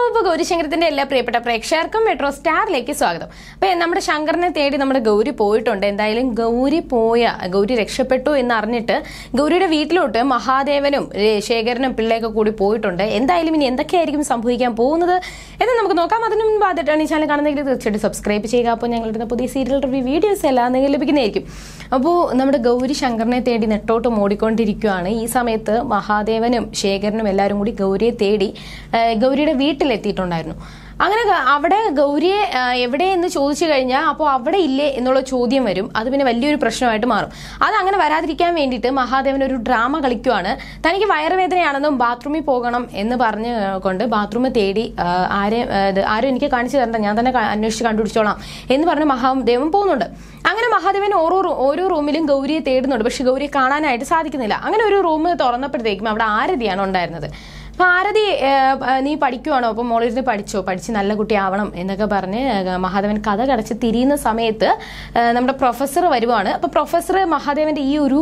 അപ്പോൾ ഗൗരിശങ്കരത്തിന്റെ എല്ലാ പ്രിയപ്പെട്ട പ്രേക്ഷകർക്കും MetroStarലേക്ക് സ്വാഗതം. അപ്പോൾ നമ്മുടെ ശങ്കറിനെ തേടി നമ്മുടെ ഗൗരി പോയിട്ടുണ്ട്. എന്തായാലും ഗൗരി രക്ഷപ്പെട്ടു എന്ന് അറിഞ്ഞിട്ട് ഗൗരിയുടെ വീട്ടിലോട്ട് മഹാദേവനും ശേഖരനും പിള്ളയൊക്കെ കൂടി പോയിട്ടുണ്ട്. എന്തായാലും ഇനി എന്തൊക്കെയായിരിക്കും സംഭവിക്കാൻ പോകുന്നത് എന്ന് നമുക്ക് നോക്കാം. അതിനു മുൻപ് ആദ്യമായിട്ടാണ് ഈ ചാനൽ കാണുന്നതെങ്കിൽ തീർച്ചയായിട്ടും സബ്സ്ക്രൈബ് ചെയ്യുക. അപ്പോൾ ഞങ്ങളുടെ പുതിയ സീരിയൽ റിവ്യൂ വീഡിയോസ് എല്ലാം നിങ്ങൾ ലഭിക്കുന്നതായിരിക്കും. അപ്പോൾ നമ്മുടെ ഗൗരി ശങ്കറിനെ തേടി നെട്ടോട്ട് ഓടിക്കൊണ്ടിരിക്കുകയാണ്. ഈ സമയത്ത് മഹാദേവനും ശേഖരനും എല്ലാവരും കൂടി ഗൗരിയെ തേടി ഗൗരിയുടെ വീട്ടിലെത്തിയിട്ടുണ്ടായിരുന്നു. അങ്ങനെ അവിടെ ഗൗരിയെ എവിടെയെന്ന് ചോദിച്ചു കഴിഞ്ഞാൽ അപ്പോൾ അവിടെ ഇല്ലേ എന്നുള്ള ചോദ്യം വരും. അത് പിന്നെ വലിയൊരു പ്രശ്നമായിട്ട് മാറും. അതങ്ങനെ വരാതിരിക്കാൻ വേണ്ടിയിട്ട് മഹാദേവൻ ഒരു ഡ്രാമ കളിക്കുവാണ്. തനിക്ക് വയറുവേദനയാണെന്നും ബാത്റൂമിൽ പോകണം എന്ന് പറഞ്ഞുകൊണ്ട് ബാത്റൂമിൽ തേടി ആരും എനിക്ക് കാണിച്ചു തരണ്ട, ഞാൻ തന്നെ അന്വേഷിച്ച് കണ്ടുപിടിച്ചോളാം എന്ന് പറഞ്ഞ് മഹാദേവൻ പോകുന്നുണ്ട്. അങ്ങനെ മഹാദേവൻ ഓരോ റൂമിലും ഗൗരിയെ തേടുന്നുണ്ട്. പക്ഷെ ഗൗരിയെ കാണാനായിട്ട് സാധിക്കുന്നില്ല. അങ്ങനെ ഒരു റൂം തുറന്നപ്പോഴത്തേക്കും അവിടെ ആരതിയാണ് ഉണ്ടായിരുന്നത്. അപ്പോൾ ആരതി, നീ പഠിക്കുവാണോ? അപ്പോൾ മോളിരുന്ന് പഠിച്ച് നല്ല കുട്ടിയാവണം എന്നൊക്കെ പറഞ്ഞ് മഹാദേവൻ കഥ കടച്ച് തിരിയുന്ന സമയത്ത് നമ്മുടെ പ്രൊഫസർ വരുവാണ്. അപ്പോൾ പ്രൊഫസർ മഹാദേവന്റെ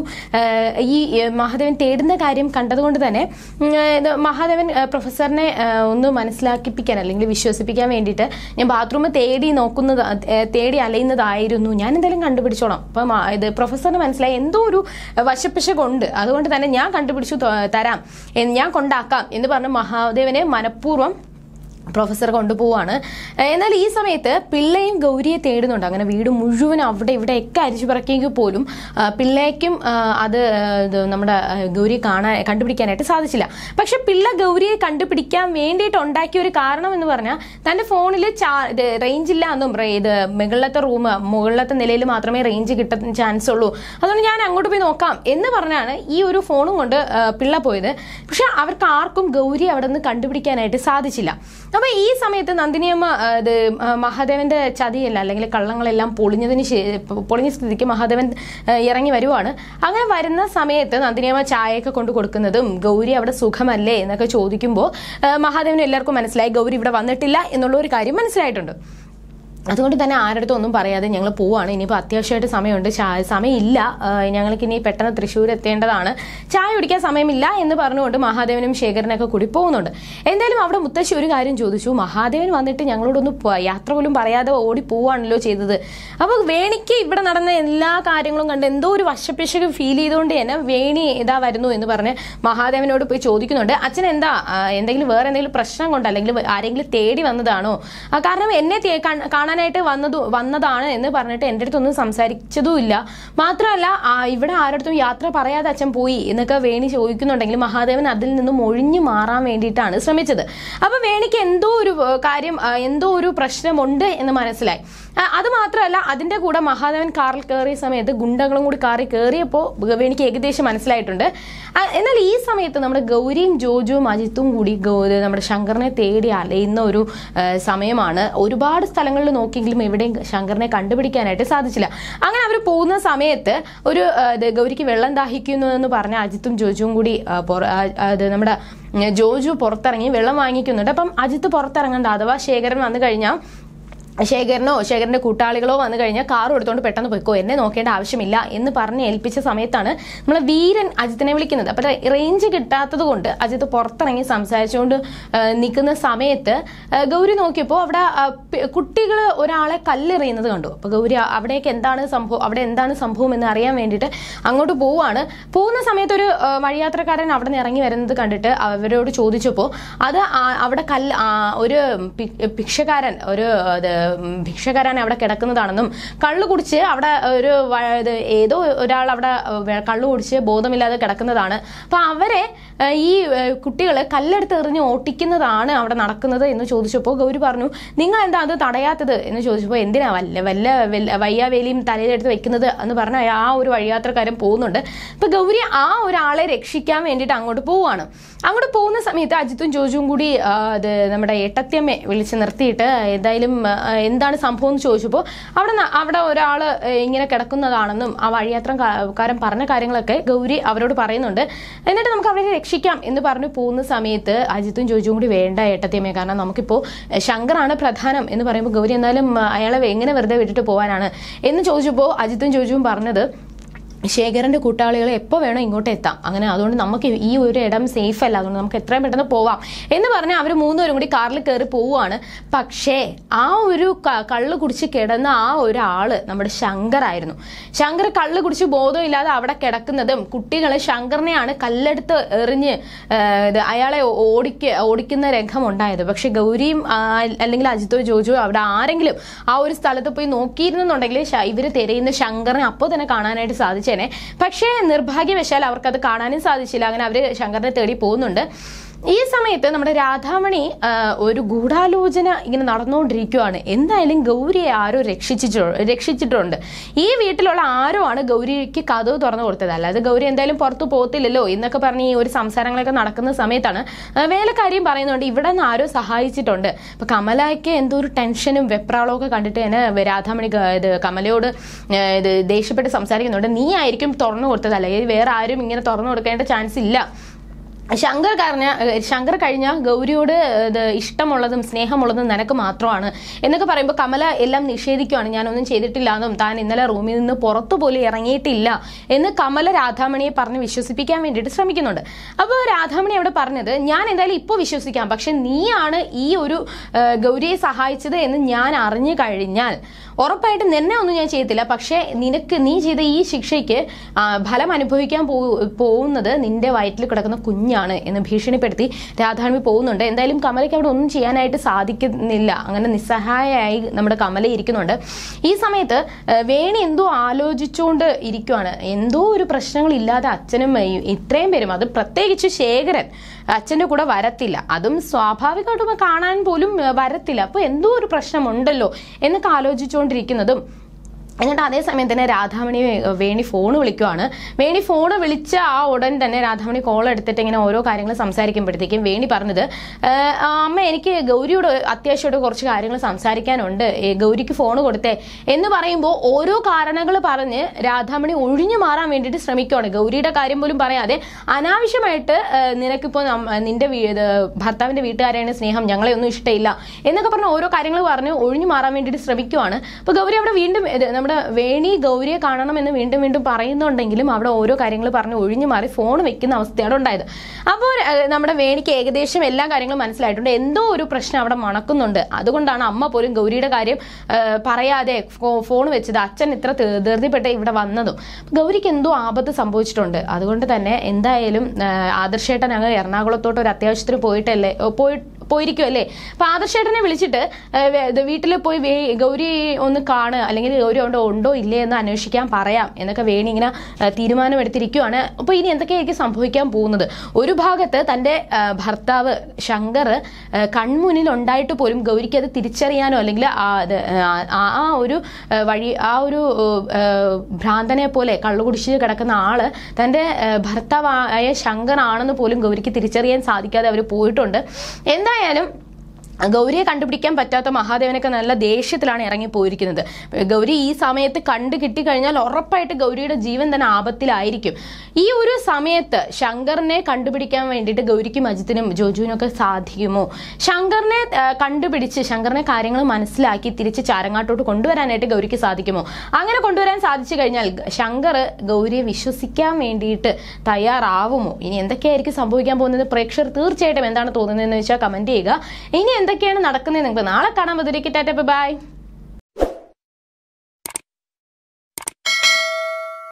ഈ മഹാദേവൻ തേടുന്ന കാര്യം കണ്ടതുകൊണ്ട് തന്നെ മഹാദേവൻ പ്രൊഫസറിനെ ഒന്ന് മനസ്സിലാക്കിപ്പിക്കാൻ അല്ലെങ്കിൽ വിശ്വസിപ്പിക്കാൻ വേണ്ടിയിട്ട് ഞാൻ ബാത്റൂം തേടി അലയുന്നതായിരുന്നു, ഞാൻ എന്തായാലും കണ്ടുപിടിച്ചോളാം. അപ്പം ഇത് പ്രൊഫസറിന് മനസ്സിലായി എന്തോ ഒരു വശപ്പിശകുണ്ട്, അതുകൊണ്ട് തന്നെ ഞാൻ കണ്ടുപിടിച്ചു തരാം, ഞാൻ കൊണ്ടാക്കാം എന്ന് പറഞ്ഞ് മഹാദേവനെ മനഃപൂർവ്വം പ്രൊഫസർ കൊണ്ടുപോവാണ്. എന്നാൽ ഈ സമയത്ത് പിള്ളയും ഗൗരിയെ തേടുന്നുണ്ട്. അങ്ങനെ വീട് മുഴുവൻ അവിടെ ഇവിടെയൊക്കെ അരിച്ചു പറക്കിയെങ്കിൽ പോലും പിള്ളയ്ക്കും അത് നമ്മുടെ ഗൗരിയെ കണ്ടുപിടിക്കാനായിട്ട് സാധിച്ചില്ല. പക്ഷെ പിള്ള ഗൗരിയെ കണ്ടുപിടിക്കാൻ വേണ്ടിയിട്ട് ഉണ്ടാക്കിയ ഒരു കാരണം എന്ന് പറഞ്ഞാൽ തന്റെ ഫോണിൽ റേഞ്ച് ഇല്ല എന്നും, ഇത് മുകളിലത്തെ നിലയിൽ മാത്രമേ റേഞ്ച് കിട്ടാൻ ചാൻസ് ഉള്ളൂ, അതുകൊണ്ട് ഞാൻ അങ്ങോട്ട് പോയി നോക്കാം എന്ന് പറഞ്ഞാണ് ഈ ഒരു ഫോണും കൊണ്ട് പിള്ള പോയത്. പക്ഷെ അവർക്ക് ആർക്കും ഗൗരി അവിടെ നിന്ന് കണ്ടുപിടിക്കാനായിട്ട് സാധിച്ചില്ല. അപ്പൊ ഈ സമയത്ത് നന്ദിനിയമ്മ മഹാദേവന്റെ ചതിയല്ല അല്ലെങ്കിൽ കള്ളങ്ങളെല്ലാം പൊളിഞ്ഞ സ്ഥിതിക്ക് മഹാദേവൻ ഇറങ്ങി വരുവാണ്. അങ്ങനെ വരുന്ന സമയത്ത് നന്ദിനിയമ്മ ചായയൊക്കെ കൊണ്ട് കൊടുക്കുന്നതും ഗൗരി അവിടെ സുഖമല്ലേ എന്നൊക്കെ ചോദിക്കുമ്പോൾ മഹാദേവന് എല്ലാവർക്കും മനസ്സിലായി ഗൗരി ഇവിടെ വന്നിട്ടില്ല എന്നുള്ള ഒരു കാര്യം മനസ്സിലായിട്ടുണ്ട്. അതുകൊണ്ട് തന്നെ ആരുടെ ഒന്നും പറയാതെ ഞങ്ങൾ പോവാണ്. ഇനിയിപ്പോൾ അത്യാവശ്യമായിട്ട് സമയമുണ്ട്, സമയമില്ല, ഞങ്ങൾക്ക് ഇനി പെട്ടെന്ന് തൃശ്ശൂർ എത്തേണ്ടതാണ്, ചായ കുടിക്കാൻ സമയമില്ല എന്ന് പറഞ്ഞുകൊണ്ട് മഹാദേവനും ശേഖരനൊക്കെ കൂടി പോകുന്നുണ്ട്. എന്തായാലും അവിടെ മുത്തശ്ശി ഒരു കാര്യം ചോദിച്ചു, മഹാദേവൻ വന്നിട്ട് ഞങ്ങളോടൊന്നും യാത്ര പോലും പറയാതെ ഓടി പോവാണല്ലോ ചെയ്തത്. അപ്പോൾ വേണിക്ക് ഇവിടെ നടന്ന എല്ലാ കാര്യങ്ങളും കണ്ട് എന്തോ ഒരു വശപ്പിശക് ഫീൽ ചെയ്തുകൊണ്ട് തന്നെ വേണി ഇതാ വരുന്നു എന്ന് പറഞ്ഞ് മഹാദേവനോട് പോയി ചോദിക്കുന്നുണ്ട്. അച്ഛൻ വേറെ എന്തെങ്കിലും പ്രശ്നം കൊണ്ട് അല്ലെങ്കിൽ ആരെങ്കിലും തേടി വന്നതാണോ? കാരണം എന്നെ കാണാനായിട്ട് വന്നതാണ് എന്ന് പറഞ്ഞിട്ട് എൻ്റെ അടുത്തൊന്നും സംസാരിച്ചതുമില്ല. മാത്രമല്ല ഇവിടെ ആരുടെ യാത്ര പറയാതെ അച്ഛൻ പോയി എന്നൊക്കെ വേണി ചോദിക്കുന്നുണ്ടെങ്കിൽ മഹാദേവൻ അതിൽ നിന്നും ഒഴിഞ്ഞു മാറാൻ വേണ്ടിയിട്ടാണ് ശ്രമിച്ചത്. അപ്പൊ വേണിക്ക് എന്തോ ഒരു പ്രശ്നമുണ്ട് എന്ന് മനസ്സിലായി. അത് മാത്രമല്ല അതിന്റെ കൂടെ മഹാദേവൻ കാറിൽ കയറിയ സമയത്ത് ഗുണ്ടകളും കൂടി കാറിൽ കയറിയപ്പോൾ വേണിക്ക് ഏകദേശം മനസ്സിലായിട്ടുണ്ട്. എന്നാൽ ഈ സമയത്ത് നമ്മുടെ ഗൗരിയും ജോജുവും അജിത്തും കൂടി നമ്മുടെ ശങ്കറിനെ തേടി അലയുന്ന ഒരു സമയമാണ്. ഒരുപാട് സ്ഥലങ്ങളിൽ നോക്കിയെങ്കിലും എവിടെയും ശങ്കറിനെ കണ്ടുപിടിക്കാനായിട്ട് സാധിച്ചില്ല. അങ്ങനെ അവർ പോകുന്ന സമയത്ത് ഗൗരിക്ക് വെള്ളം ദാഹിക്കുന്നു എന്ന് പറഞ്ഞ അജിത്തും ജോജുവും കൂടി നമ്മുടെ ജോജു പുറത്തിറങ്ങി വെള്ളം വാങ്ങിക്കുന്നുണ്ട്. അപ്പം അജിത്ത് പുറത്തിറങ്ങണ്ട, അഥവാ ശേഖരൻ വന്നു കഴിഞ്ഞാൽ ശേഖരന്റെ കൂട്ടാളികളോ വന്നു കഴിഞ്ഞാൽ കാർ എടുത്തുകൊണ്ട് പെട്ടെന്ന് പോയിക്കോ, എന്നെ നോക്കേണ്ട ആവശ്യമില്ല എന്ന് പറഞ്ഞ് ഏൽപ്പിച്ച സമയത്താണ് നമ്മളെ വീരൻ അജിത്തിനെ വിളിക്കുന്നത്. അപ്പൊ റേഞ്ച് കിട്ടാത്തത് കൊണ്ട് അജിത്ത് പുറത്തിറങ്ങി സംസാരിച്ചുകൊണ്ട് നിൽക്കുന്ന സമയത്ത് ഗൗരി നോക്കിയപ്പോൾ അവിടെ കുട്ടികൾ ഒരാളെ കല്ലെറിയുന്നത് കണ്ടു. അപ്പൊ ഗൗരി അവിടെ എന്താണ് സംഭവം എന്ന് അറിയാൻ വേണ്ടിയിട്ട് അങ്ങോട്ട് പോകുന്ന സമയത്ത് ഒരു വഴിയാത്രക്കാരൻ അവിടെ നിന്ന് ഇറങ്ങി വരുന്നത് കണ്ടിട്ട് അവരോട് ചോദിച്ചപ്പോൾ അത് അവിടെ ഒരു ഭിക്ഷക്കാരൻ അവിടെ കിടക്കുന്നതാണെന്നും കള്ളു കുടിച്ച് അവിടെ ഏതോ ഒരാൾ അവിടെ കള്ളു കുടിച്ച് ബോധമില്ലാതെ കിടക്കുന്നതാണ്. അപ്പൊ അവരെ ഈ കുട്ടികള് കല്ലെടുത്ത് എറിഞ്ഞ് ഓട്ടിക്കുന്നതാണ് അവിടെ നടക്കുന്നത് എന്ന് ചോദിച്ചപ്പോൾ ഗൗരി പറഞ്ഞു, നിങ്ങൾ എന്താ അത് തടയാത്തത് എന്ന് ചോദിച്ചപ്പോൾ എന്തിനാ വല്ല വയ്യാവേലിയും തലയിലെടുത്ത് വെക്കുന്നത് എന്ന് പറഞ്ഞ ആ ഒരു വഴിയാത്രക്കാരൻ പോകുന്നുണ്ട്. അപ്പൊ ഗൗരി ആ ഒരാളെ രക്ഷിക്കാൻ വേണ്ടിയിട്ട് അങ്ങോട്ട് പോകുന്ന സമയത്ത് അജിത്തും ജോജുവും കൂടി നമ്മുടെ ഏട്ടത്തിയമ്മയെ വിളിച്ച് നിർത്തിയിട്ട് എന്താണ് സംഭവം എന്ന് ചോദിച്ചപ്പോൾ അവിടെ ഒരാള് ഇങ്ങനെ കിടക്കുന്നതാണെന്നും ആ വഴിയാത്രക്കാരൻ പറഞ്ഞ കാര്യങ്ങളൊക്കെ ഗൗരി അവരോട് പറയുന്നുണ്ട്. എന്നിട്ട് നമുക്ക് അവരെ രക്ഷിക്കാം എന്ന് പറഞ്ഞു പോകുന്ന സമയത്ത് അജിത്തും ജോജുവും കൂടി വേണ്ട ഏട്ടത്തിയമ്മയെ, കാരണം നമുക്കിപ്പോൾ ശങ്കറാണ് പ്രധാനം എന്ന് പറയുമ്പോൾ ഗൗരി എന്നാലും അയാളെ എങ്ങനെ വെറുതെ വിട്ടിട്ട് പോകാനാണ് എന്ന് ചോദിച്ചപ്പോൾ അജിത്തും ജോജുവും പറഞ്ഞത് ശേഖരന്റെ കൂട്ടാളികൾ എപ്പോൾ വേണോ ഇങ്ങോട്ട് എത്താം, അങ്ങനെ അതുകൊണ്ട് നമുക്ക് ഈ ഒരു ഇടം സേഫ് അല്ല, അതുകൊണ്ട് നമുക്ക് എത്രയും പെട്ടെന്ന് പോവാം എന്ന് പറഞ്ഞ് അവർ മൂന്നുപേരും കൂടി കാറിൽ കയറി പോവുകയാണ്. പക്ഷേ ആ ഒരു കള്ള് കുടിച്ച് കിടന്ന ആ ഒരാള് നമ്മുടെ ശങ്കറായിരുന്നു. ശങ്കർ കള്ള് കുടിച്ച് ബോധമില്ലാതെ അവിടെ കിടക്കുന്നതും കുട്ടികളെ ശങ്കറിനെയാണ് കല്ലെടുത്ത് എറിഞ്ഞ് അയാളെ ഓടിക്കുന്ന രംഗം ഉണ്ടായത്. പക്ഷെ ഗൗരിയും അല്ലെങ്കിൽ അജിത്തോ ജോജോ അവിടെ ആരെങ്കിലും ആ ഒരു സ്ഥലത്ത് പോയി നോക്കിയിരുന്നുണ്ടെങ്കിൽ ഇവര് തിരയുന്ന ശങ്കറിനെ അപ്പോൾ തന്നെ കാണാനായിട്ട് സാധിച്ചു. പക്ഷേ നിർഭാഗ്യവശാൽ അവർക്കത് കാണാനും സാധിച്ചില്ല. അങ്ങനെ അവര് ശങ്കറിനെ തേടി പോകുന്നുണ്ട്. ഈ സമയത്ത് നമ്മുടെ രാധാമണി ഒരു ഗൂഢാലോചന ഇങ്ങനെ നടന്നുകൊണ്ടിരിക്കുകയാണ്. എന്തായാലും ഗൗരിയെ ആരോ രക്ഷിച്ചിട്ടുണ്ട്. ഈ വീട്ടിലുള്ള ആരോ ആണ് ഗൗരിക്ക് കതവ് തുറന്നു കൊടുത്തത്, അല്ലാതെ ഗൗരി എന്തായാലും പുറത്തു പോകത്തില്ലല്ലോ എന്നൊക്കെ പറഞ്ഞ് ഈ ഒരു സംസാരങ്ങളൊക്കെ നടക്കുന്ന സമയത്താണ് വേലക്കാരിയും പറയുന്നുണ്ട് ഇവിടെ നിന്ന് ആരോ സഹായിച്ചിട്ടുണ്ട്. അപ്പൊ കമലയ്ക്ക് എന്തോ ഒരു ടെൻഷനും വെപ്രാളവും ഒക്കെ കണ്ടിട്ട് തന്നെ രാധാമണി കമലയോട് ദേഷ്യപ്പെട്ട് സംസാരിക്കുന്നുണ്ട്. നീ ആയിരിക്കും തുറന്നു കൊടുത്തത്, അല്ലെങ്കിൽ വേറെ ആരും ഇങ്ങനെ തുറന്നു കൊടുക്കേണ്ട ചാൻസ് ഇല്ല. ശങ്കർ കഴിഞ്ഞ ഗൗരിയോട് ഇഷ്ടമുള്ളതും സ്നേഹമുള്ളതും നിനക്ക് മാത്രമാണ് എന്നൊക്കെ പറയുമ്പോൾ കമല എല്ലാം നിഷേധിക്കുകയാണ്. ഞാനൊന്നും ചെയ്തിട്ടില്ല എന്നും താൻ ഇന്നലെ റൂമിൽ നിന്ന് പുറത്തു പോലും ഇറങ്ങിയിട്ടില്ല എന്ന് കമല രാധാമണിയെ പറഞ്ഞ് വിശ്വസിപ്പിക്കാൻ വേണ്ടിയിട്ട് ശ്രമിക്കുന്നുണ്ട്. അപ്പോൾ രാധാമണി അവിടെ പറഞ്ഞത് ഞാൻ എന്തായാലും ഇപ്പോൾ വിശ്വസിക്കാം, പക്ഷെ നീയാണ് ഈ ഒരു ഗൗരിയെ സഹായിച്ചത് എന്ന് ഞാൻ അറിഞ്ഞു കഴിഞ്ഞാൽ ഉറപ്പായിട്ടും നിന്നെ ഒന്നും ഞാൻ ചെയ്യത്തില്ല, പക്ഷെ നീ ചെയ്ത ഈ ശിക്ഷയ്ക്ക് ഫലം അനുഭവിക്കാൻ പോകുന്നത് നിന്റെ വയറ്റിൽ കിടക്കുന്ന കുഞ്ഞാണ് എന്ന് ഭീഷണിപ്പെടുത്തി രാധാമണി പോകുന്നുണ്ട്. എന്തായാലും കമലയ്ക്ക് അവിടെ ഒന്നും ചെയ്യാനായിട്ട് സാധിക്കുന്നില്ല. അങ്ങനെ നിസ്സഹായയായി നമ്മുടെ കമല ഇരിക്കുന്നുണ്ട്. ഈ സമയത്ത് വേണി എന്തോ ആലോചിച്ചുകൊണ്ട് ഇരിക്കുവാണ്. എന്തോ ഒരു പ്രശ്നങ്ങളില്ലാതെ അച്ഛനും ഇത്രയും പേരും, അത് പ്രത്യേകിച്ച് ശേഖരൻ അച്ഛൻ്റെ കൂടെ വരത്തില്ല, അതും സ്വാഭാവികമായിട്ടും കാണാൻ പോലും വരത്തില്ല. അപ്പൊ എന്തോ ഒരു പ്രശ്നമുണ്ടല്ലോ എന്നൊക്കെ ആലോചിച്ചുകൊണ്ടിരിക്കുന്നതും എന്നിട്ട് അതേസമയം തന്നെ രാധാമണി വേണി ഫോൺ വിളിക്കുവാണ്. വേണി ഫോൺ വിളിച്ച ആ ഉടൻ തന്നെ രാധാമണി കോൾ എടുത്തിട്ട് ഇങ്ങനെ ഓരോ കാര്യങ്ങൾ സംസാരിക്കുമ്പോഴത്തേക്കും വേണി പറഞ്ഞത് അമ്മ എനിക്ക് ഗൗരിയോട് അത്യാവശ്യമായിട്ട് കുറച്ച് കാര്യങ്ങൾ സംസാരിക്കാനുണ്ട്, ഗൗരിക്ക് ഫോൺ കൊടുത്തേ എന്ന് പറയുമ്പോൾ ഓരോ കാരണങ്ങൾ പറഞ്ഞ് രാധാമണി ഒഴിഞ്ഞു മാറാൻ വേണ്ടിയിട്ട് ശ്രമിക്കുവാണ്. ഗൗരിയുടെ കാര്യം പോലും പറയാതെ അനാവശ്യമായിട്ട് നിനക്കിപ്പോൾ നിന്റെ ഭർത്താവിന്റെ വീട്ടുകാരെയാണ് സ്നേഹം, ഞങ്ങളെ ഒന്നും ഇഷ്ടമില്ല എന്നൊക്കെ പറഞ്ഞ് ഓരോ കാര്യങ്ങൾ പറഞ്ഞ് ഒഴിഞ്ഞു മാറാൻ വേണ്ടിയിട്ട് ശ്രമിക്കുവാണ്. അപ്പൊ ഗൗരി അവിടെ വീണ്ടും നമ്മുടെ വേണി ഗൗരിയെ കാണണമെന്ന് വീണ്ടും വീണ്ടും പറയുന്നുണ്ടെങ്കിലും അവിടെ ഓരോ കാര്യങ്ങൾ പറഞ്ഞ് ഒഴിഞ്ഞു മാറി ഫോൺ വെക്കുന്ന അവസ്ഥയാണ് ഉണ്ടായത്. അപ്പോൾ നമ്മുടെ വേണിക്ക് ഏകദേശം എല്ലാ കാര്യങ്ങളും മനസ്സിലായിട്ടുണ്ട്. എന്തോ ഒരു പ്രശ്നം അവിടെ മണക്കുന്നുണ്ട്. അതുകൊണ്ടാണ് അമ്മ പോലും ഗൗരിയുടെ കാര്യം പറയാതെ ഫോൺ വെച്ചത്, അച്ഛൻ ഇത്ര ധൃതിപ്പെട്ട് ഇവിടെ വന്നതും. ഗൗരിക്ക് എന്തോ ആപത്ത് സംഭവിച്ചിട്ടുണ്ട്. അതുകൊണ്ട് തന്നെ എന്തായാലും ആദർശേട്ടൻ അങ്ങ് എറണാകുളത്തോട്ട് ഒരു അത്യാവശ്യത്തിന് പോയിരിക്കുമല്ലേ. അപ്പൊ ആദർശേട്ടനെ വിളിച്ചിട്ട് വീട്ടിൽ പോയി ഗൗരി ഒന്ന് കാണുക, അല്ലെങ്കിൽ ഗൗരി ഉണ്ടോ ഇല്ലേ എന്ന് അന്വേഷിക്കാൻ പറയാം എന്നൊക്കെ വേണി ഇങ്ങനെ തീരുമാനമെടുത്തിരിക്കുകയാണ്. അപ്പൊ ഇനി എന്തൊക്കെയായിരിക്കും സംഭവിക്കാൻ പോകുന്നത്? ഒരു ഭാഗത്ത് തന്റെ ഭർത്താവ് ശങ്കർ കൺമുന്നിൽ ഉണ്ടായിട്ട് പോലും ഗൗരിക്ക് അത് തിരിച്ചറിയാനോ അല്ലെങ്കിൽ ആ ഒരു ഭ്രാന്തനെ പോലെ കള്ളുകുടിച്ച് കിടക്കുന്ന ആള് തന്റെ ഭർത്താവായ ശങ്കർ ആണെന്ന് പോലും ഗൗരിക്ക് തിരിച്ചറിയാൻ സാധിക്കാതെ അവർ പോയിട്ടുണ്ട്. എന്തായാലും ഗൗരിയെ കണ്ടുപിടിക്കാൻ പറ്റാത്ത മഹാദേവനൊക്കെ നല്ല ദേഷ്യത്തിലാണ് ഇറങ്ങി പോയിരിക്കുന്നത്. ഗൗരി ഈ സമയത്ത് കണ്ടു കിട്ടിക്കഴിഞ്ഞാൽ ഉറപ്പായിട്ട് ഗൗരിയുടെ ജീവൻ തന്നെ ആപത്തിലായിരിക്കും. ഈ ഒരു സമയത്ത് ശങ്കറിനെ കണ്ടുപിടിക്കാൻ വേണ്ടിയിട്ട് ഗൗരിക്കും അജിത്തിനും ജോജുവിനൊക്കെ സാധിക്കുമോ? ശങ്കറിനെ കണ്ടുപിടിച്ച് ശങ്കറിനെ കാര്യങ്ങൾ മനസ്സിലാക്കി തിരിച്ച് ചാരങ്ങാട്ടോട്ട് കൊണ്ടുവരാനായിട്ട് ഗൗരിക്ക് സാധിക്കുമോ? അങ്ങനെ കൊണ്ടുവരാൻ സാധിച്ചു കഴിഞ്ഞാൽ ശങ്കർ ഗൗരിയെ വിശ്വസിക്കാൻ വേണ്ടിയിട്ട് തയ്യാറാവുമോ? ഇനി എന്തൊക്കെയായിരിക്കും സംഭവിക്കാൻ പോകുന്നത്? പ്രേക്ഷകർ തീർച്ചയായിട്ടും എന്താണ് തോന്നുന്നതെന്ന് വെച്ചാൽ കമന്റ് ചെയ്യുക. ഇനി എന്തൊക്കെയാണ് നടക്കുന്നത് നിങ്ങൾക്ക് നാളെ കാണാൻ. ബൈ.